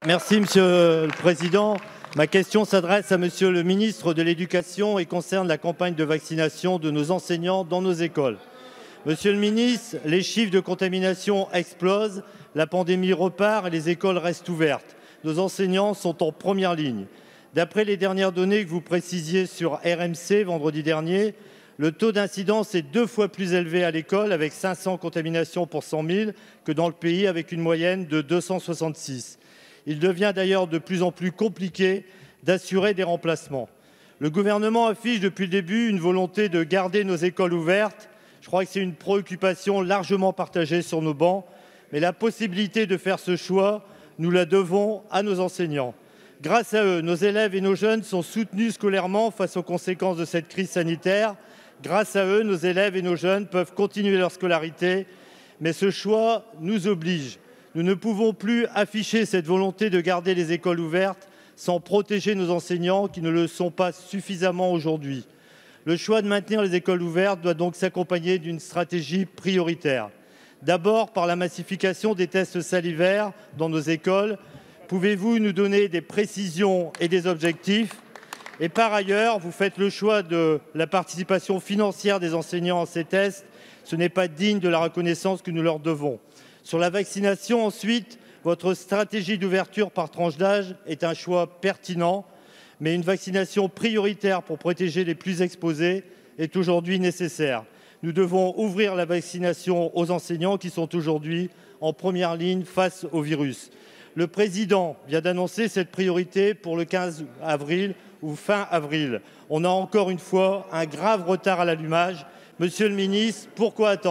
Merci, Monsieur le Président. Ma question s'adresse à Monsieur le ministre de l'Éducation et concerne la campagne de vaccination de nos enseignants dans nos écoles. Monsieur le ministre, les chiffres de contamination explosent, la pandémie repart et les écoles restent ouvertes. Nos enseignants sont en première ligne. D'après les dernières données que vous précisiez sur RMC vendredi dernier, le taux d'incidence est 2 fois plus élevé à l'école avec 500 contaminations pour 100 000 que dans le pays avec une moyenne de 266. Il devient d'ailleurs de plus en plus compliqué d'assurer des remplacements. Le gouvernement affiche depuis le début une volonté de garder nos écoles ouvertes. Je crois que c'est une préoccupation largement partagée sur nos bancs, mais la possibilité de faire ce choix, nous la devons à nos enseignants. Grâce à eux, nos élèves et nos jeunes sont soutenus scolairement face aux conséquences de cette crise sanitaire. Grâce à eux, nos élèves et nos jeunes peuvent continuer leur scolarité, mais ce choix nous oblige. Nous ne pouvons plus afficher cette volonté de garder les écoles ouvertes sans protéger nos enseignants qui ne le sont pas suffisamment aujourd'hui. Le choix de maintenir les écoles ouvertes doit donc s'accompagner d'une stratégie prioritaire. D'abord, par la massification des tests salivaires dans nos écoles. Pouvez-vous nous donner des précisions et des objectifs ? Et par ailleurs, vous faites le choix de la participation financière des enseignants à ces tests. Ce n'est pas digne de la reconnaissance que nous leur devons. Sur la vaccination, ensuite, votre stratégie d'ouverture par tranche d'âge est un choix pertinent, mais une vaccination prioritaire pour protéger les plus exposés est aujourd'hui nécessaire. Nous devons ouvrir la vaccination aux enseignants qui sont aujourd'hui en première ligne face au virus. Le président vient d'annoncer cette priorité pour le 15 avril ou fin avril. On a encore une fois un grave retard à l'allumage. Monsieur le ministre, pourquoi attendre ?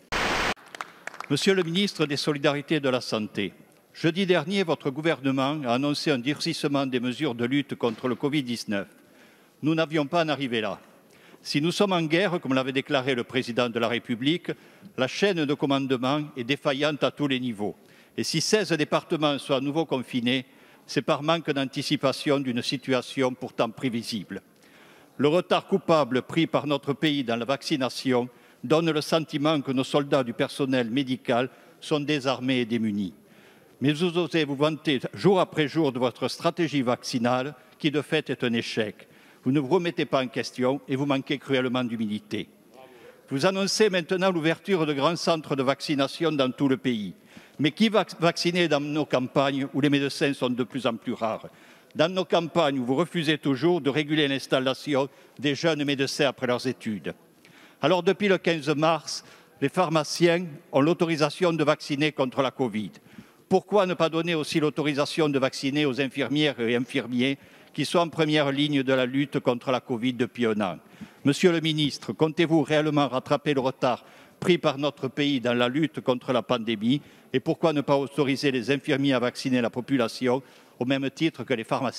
Monsieur le ministre des Solidarités et de la Santé, jeudi dernier, votre gouvernement a annoncé un durcissement des mesures de lutte contre le Covid-19. Nous n'avions pas à en arriver là. Si nous sommes en guerre, comme l'avait déclaré le président de la République, la chaîne de commandement est défaillante à tous les niveaux. Et si 16 départements sont à nouveau confinés, c'est par manque d'anticipation d'une situation pourtant prévisible. Le retard coupable pris par notre pays dans la vaccination donne le sentiment que nos soldats du personnel médical sont désarmés et démunis. Mais vous osez vous vanter jour après jour de votre stratégie vaccinale qui de fait est un échec. Vous ne vous remettez pas en question et vous manquez cruellement d'humilité. Vous annoncez maintenant l'ouverture de grands centres de vaccination dans tout le pays. Mais qui va vacciner dans nos campagnes où les médecins sont de plus en plus rares ? Dans nos campagnes où vous refusez toujours de réguler l'installation des jeunes médecins après leurs études. Alors, depuis le 15 mars, les pharmaciens ont l'autorisation de vacciner contre la Covid. Pourquoi ne pas donner aussi l'autorisation de vacciner aux infirmières et infirmiers qui sont en première ligne de la lutte contre la Covid depuis un an ? Monsieur le ministre, comptez-vous réellement rattraper le retard pris par notre pays dans la lutte contre la pandémie ? Et pourquoi ne pas autoriser les infirmiers à vacciner la population au même titre que les pharmaciens ?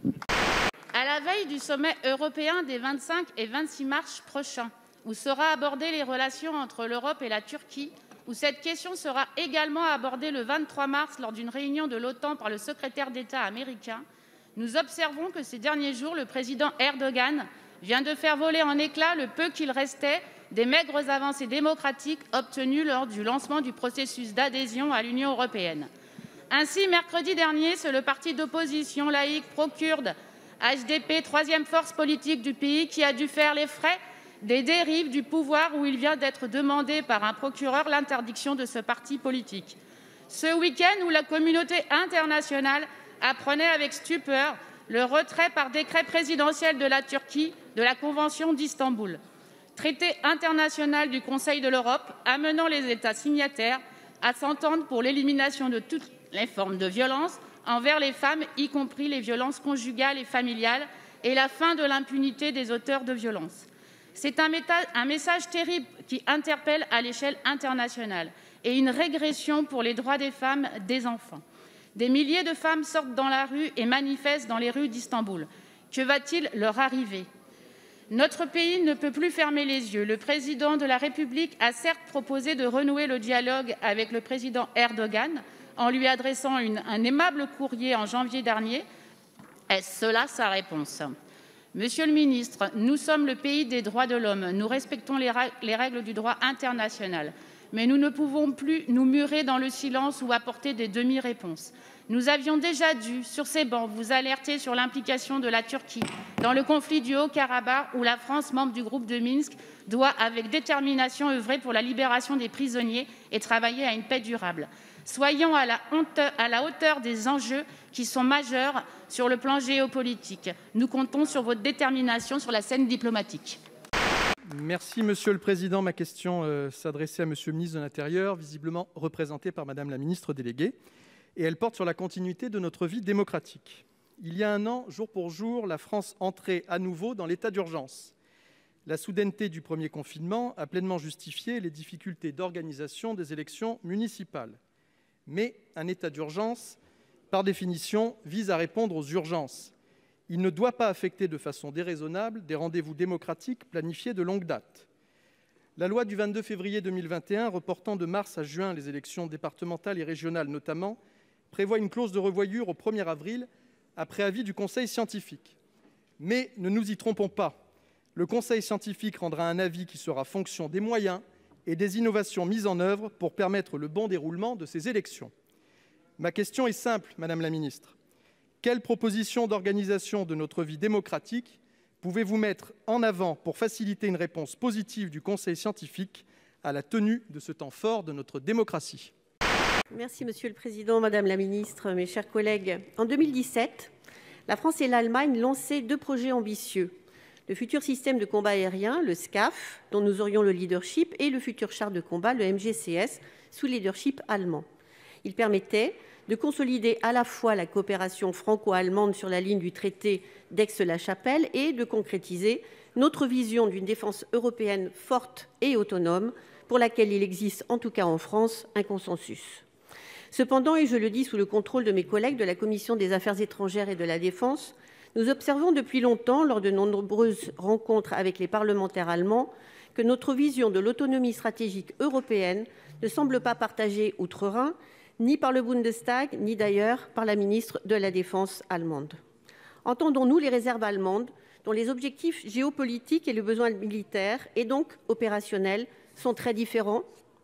À la veille du sommet européen des 25 et 26 mars prochains, où sera abordée les relations entre l'Europe et la Turquie, où cette question sera également abordée le 23 mars lors d'une réunion de l'OTAN par le secrétaire d'État américain, nous observons que ces derniers jours, le président Erdogan vient de faire voler en éclats le peu qu'il restait des maigres avancées démocratiques obtenues lors du lancement du processus d'adhésion à l'Union européenne. Ainsi, mercredi dernier, c'est le parti d'opposition laïque pro-kurde HDP, troisième force politique du pays, qui a dû faire les frais des dérives du pouvoir où il vient d'être demandé par un procureur l'interdiction de ce parti politique. Ce week-end où la communauté internationale apprenait avec stupeur le retrait par décret présidentiel de la Turquie de la Convention d'Istanbul, traité international du Conseil de l'Europe amenant les États signataires à s'entendre pour l'élimination de toutes les formes de violence envers les femmes, y compris les violences conjugales et familiales, et la fin de l'impunité des auteurs de violences. C'est un message terrible qui interpelle à l'échelle internationale et une régression pour les droits des femmes, des enfants. Des milliers de femmes sortent dans la rue et manifestent dans les rues d'Istanbul. Que va-t-il leur arriver ? Notre pays ne peut plus fermer les yeux. Le président de la République a certes proposé de renouer le dialogue avec le président Erdogan en lui adressant un aimable courrier en janvier dernier. Est-ce cela sa réponse ? Monsieur le ministre, nous sommes le pays des droits de l'homme. Nous respectons les règles du droit international. Mais nous ne pouvons plus nous murer dans le silence ou apporter des demi-réponses. Nous avions déjà dû, sur ces bancs, vous alerter sur l'implication de la Turquie dans le conflit du Haut-Karabakh, où la France, membre du groupe de Minsk, doit avec détermination œuvrer pour la libération des prisonniers et travailler à une paix durable. Soyons à la hauteur des enjeux qui sont majeurs sur le plan géopolitique. Nous comptons sur votre détermination sur la scène diplomatique. Merci, Monsieur le Président. Ma question s'adressait à Monsieur le ministre de l'Intérieur, visiblement représenté par Madame la ministre déléguée, et elle porte sur la continuité de notre vie démocratique. Il y a un an, jour pour jour, la France entrait à nouveau dans l'état d'urgence. La soudaineté du premier confinement a pleinement justifié les difficultés d'organisation des élections municipales. Mais un état d'urgence, par définition, vise à répondre aux urgences. Il ne doit pas affecter de façon déraisonnable des rendez-vous démocratiques planifiés de longue date. La loi du 22 février 2021, reportant de mars à juin les élections départementales et régionales notamment, prévoit une clause de revoyure au 1er avril, après avis du Conseil scientifique. Mais ne nous y trompons pas, le Conseil scientifique rendra un avis qui sera fonction des moyens et des innovations mises en œuvre pour permettre le bon déroulement de ces élections. Ma question est simple, Madame la ministre. Quelles propositions d'organisation de notre vie démocratique pouvez-vous mettre en avant pour faciliter une réponse positive du Conseil scientifique à la tenue de ce temps fort de notre démocratie ? Merci Monsieur le Président, Madame la Ministre, mes chers collègues. En 2017, la France et l'Allemagne lançaient 2 projets ambitieux. Le futur système de combat aérien, le SCAF, dont nous aurions le leadership, et le futur char de combat, le MGCS, sous leadership allemand. Il permettait de consolider à la fois la coopération franco-allemande sur la ligne du traité d'Aix-la-Chapelle et de concrétiser notre vision d'une défense européenne forte et autonome, pour laquelle il existe, en tout cas en France, un consensus. Cependant, et je le dis sous le contrôle de mes collègues de la Commission des Affaires étrangères et de la Défense, nous observons depuis longtemps, lors de nombreuses rencontres avec les parlementaires allemands, que notre vision de l'autonomie stratégique européenne ne semble pas partagée outre-Rhin, ni par le Bundestag, ni d'ailleurs par la ministre de la Défense allemande. Entendons-nous les réserves allemandes, dont les objectifs géopolitiques et les besoins militaires, et donc opérationnels, sont très différents ?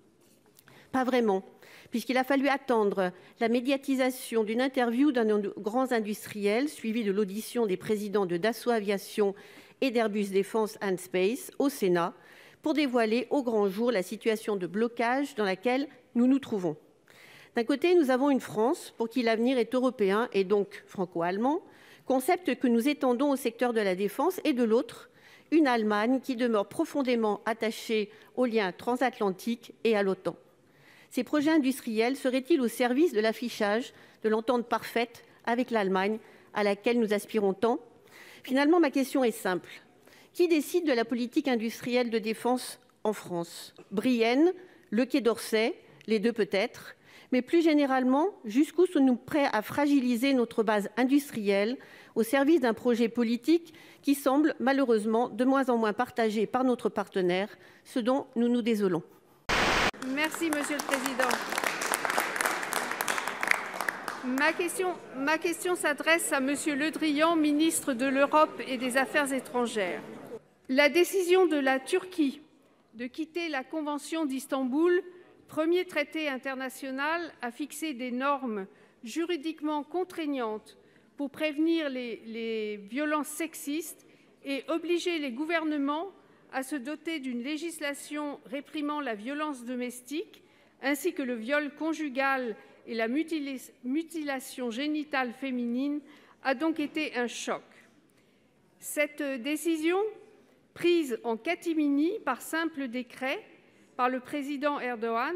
Pas vraiment, puisqu'il a fallu attendre la médiatisation d'une interview d'un de nos grands industriels, suivie de l'audition des présidents de Dassault Aviation et d'Airbus Defence and Space au Sénat, pour dévoiler au grand jour la situation de blocage dans laquelle nous nous trouvons. D'un côté, nous avons une France pour qui l'avenir est européen et donc franco-allemand, concept que nous étendons au secteur de la défense, et de l'autre, une Allemagne qui demeure profondément attachée aux liens transatlantiques et à l'OTAN. Ces projets industriels seraient-ils au service de l'affichage de l'entente parfaite avec l'Allemagne à laquelle nous aspirons tant ? Finalement, ma question est simple. Qui décide de la politique industrielle de défense en France ? Brienne, le Quai d'Orsay, les deux peut-être. Mais plus généralement, jusqu'où sommes-nous prêts à fragiliser notre base industrielle au service d'un projet politique qui semble malheureusement de moins en moins partagé par notre partenaire, ce dont nous nous désolons. Merci, Monsieur le Président. Ma question s'adresse à Monsieur Le Drian, ministre de l'Europe et des Affaires étrangères. La décision de la Turquie de quitter la Convention d'Istanbul, premier traité international à fixer des normes juridiquement contraignantes pour prévenir les violences sexistes et obliger les gouvernements à se doter d'une législation réprimant la violence domestique, ainsi que le viol conjugal et la mutilation génitale féminine, a donc été un choc. Cette décision, prise en catimini par simple décret par le président Erdogan,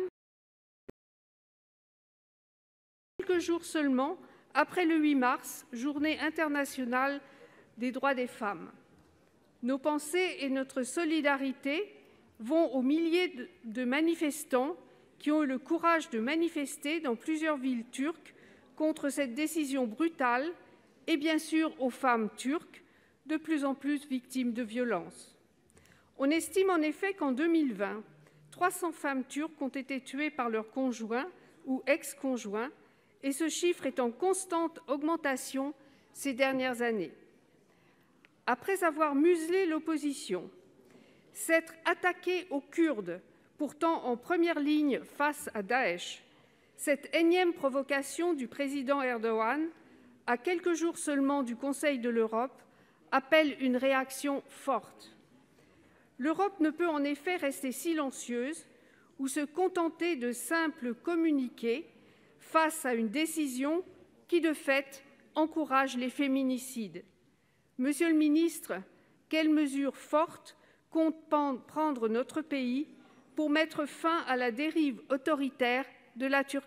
quelques jours seulement après le 8 mars, journée internationale des droits des femmes. Nos pensées et notre solidarité vont aux milliers de manifestants qui ont eu le courage de manifester dans plusieurs villes turques contre cette décision brutale et bien sûr aux femmes turques, de plus en plus victimes de violences. On estime en effet qu'en 2020, 300 femmes turques ont été tuées par leur conjoint ou ex-conjoint, et ce chiffre est en constante augmentation ces dernières années. Après avoir muselé l'opposition, s'être attaqué aux Kurdes pourtant en première ligne face à Daesh. Cette énième provocation du président Erdogan, à quelques jours seulement du Conseil de l'Europe, appelle une réaction forte. L'Europe ne peut en effet rester silencieuse ou se contenter de simples communiqués face à une décision qui, de fait, encourage les féminicides. Monsieur le ministre, quelles mesures fortes compte prendre notre pays pour mettre fin à la dérive autoritaire de la Turquie ?